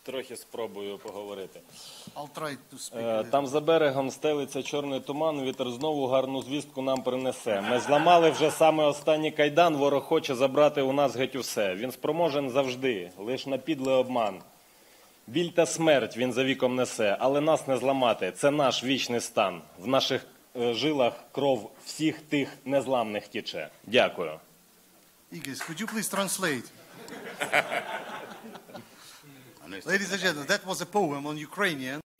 Трохи спробую поговорити. I'll try to speak. Там за берегом стелиться чорний туман, вітер знову гарну звістку нам принесе. Ми зламали вже саме останній кайдан, ворог хоче забрати у нас геть усе. Він спроможен завжди, лиш на підлий обман. Біль та смерть він за віком несе, але нас не зламати, це наш вічний стан. В наших жилах кров всіх тих незламних тіче. Дякую. Igis, could you please translate? Ladies and gentlemen, that was a poem on Ukrainian.